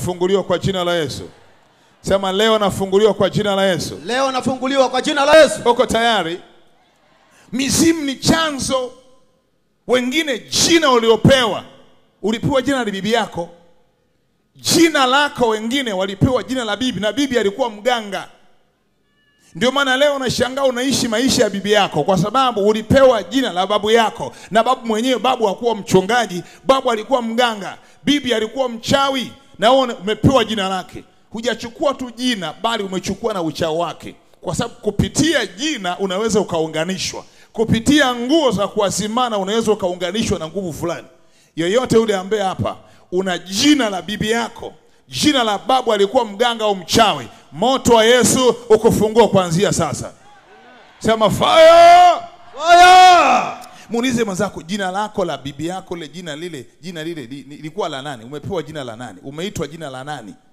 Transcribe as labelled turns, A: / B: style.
A: Funguliwa kwa jina la Yesu. Sema leo nafunguliwa kwa jina la Yesu.
B: Leo nafunguliwa kwa jina la Yesu.
A: Uko tayari? Mizimu ni chanzo. Wengine jina uliopewa, ulipewa jina la bibi yako. Jina lako wengine walipewa jina la bibi, na bibi alikuwa mganga. Ndio maana leo unashangaa unaishi maisha ya bibi yako, kwa sababu ulipewa jina la babu yako. Na babu mwenyewe, babu hakuwa mchungaji, babu alikuwa mganga. Bibi alikuwa mchawi, na wewe umepewa jina lake. Hujachukua tu jina, bali umechukua na uchao wake. Kwa sababu kupitia jina unaweza ukaunganishwa. Kupitia nguo za kuazimana unaweza ukaunganishwa na nguvu fulani. Yoyote yule ambaye hapa una jina la bibi yako, jina la babu alikuwa mganga au mchawi, moto wa Yesu ukufungua kuanzia sasa. Sema fire!
B: Fire!
A: Muulize mwenzako, jina lako la bibi yako, jina lile lilikuwa la nani? Umepewa jina la nani? Umeitwa jina la nani?